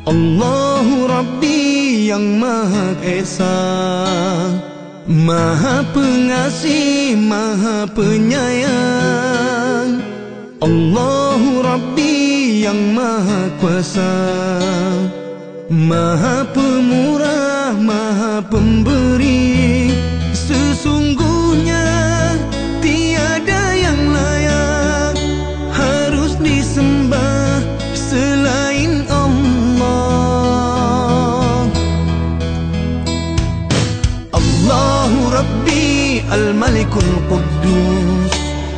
Allahu Rabbi yang Maha Esa, Maha Pengasih, Maha Penyayang. Allahu Rabbi yang Maha Kuasa, Maha Pemurah, Maha Pemberi. Sesungguhnya tiada yang layak harus disembah selain Allah. Allahu Rabbi Al-Malikul Quddus,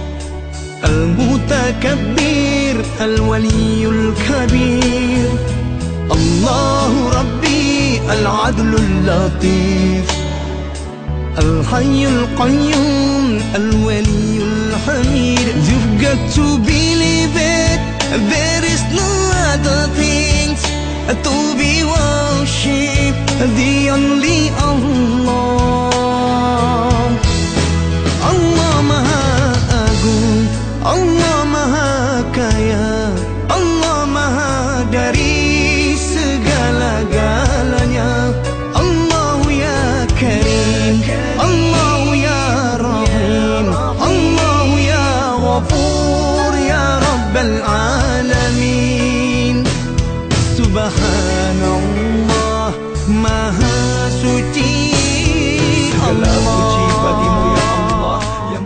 Al-Mutakabbir, Al-Waliyul Kabir. Allahu Rabbi Al-Adlul Latif, Al-Hayyul Qayyum, Al-Waliyul Hamid. You've got to believe it, there is no other things to be worshipped, the only Allah. Allah Maha Agung, Allah Maha Kaya, Allah Maha dari segala-galanya. Allahu Ya Karim, Allahu Ya Rahim, Allahu Ya Ghafur, Ya Rabbal Alamin. Subhanallah, Maha Suci Allah. Segala puji bagimu ya Allah yang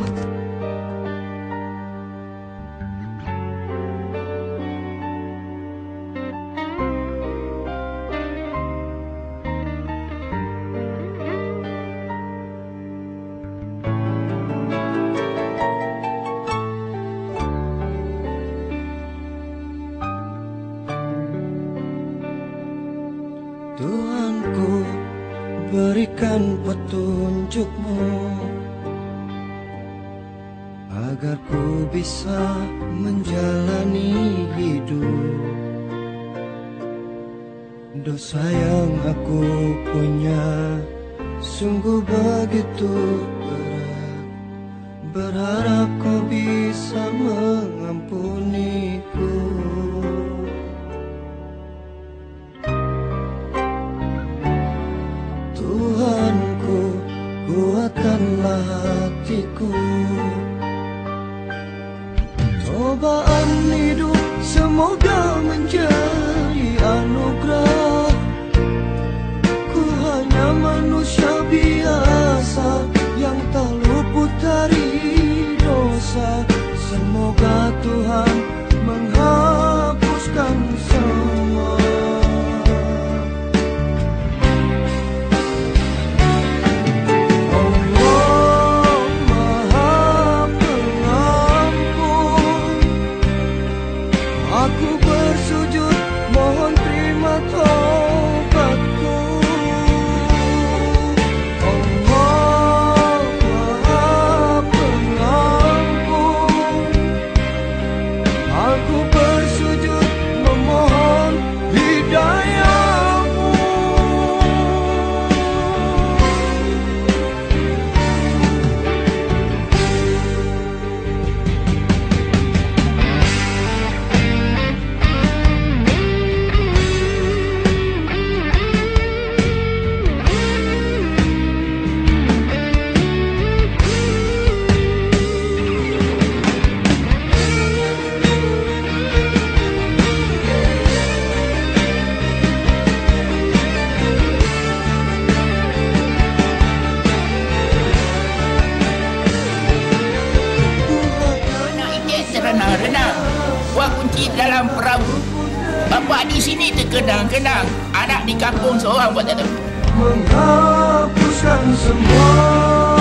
Tuhanku, berikan petunjukmu agar ku bisa menjalani hidup. Dosa yang aku punya sungguh begitu berat, berharap kau bisa mengampuniku. Tuhanku, kuatkanlah hatiku. Cobaan hidup semoga menjadi anugerah. Ku hanya manusia biasa yang tak luput dari dosa. Semoga Tuhan menghapuskan semua. Aku bersujud mohon terima taubatku. Allah Maha Pengampun. Aku bersujud memohon hidayah-Mu. Renang, buat kunci dalam perahu. Bapak di sini terkenang-kenang, anak di kampung seorang buat tak tahu. Menghapuskan semua.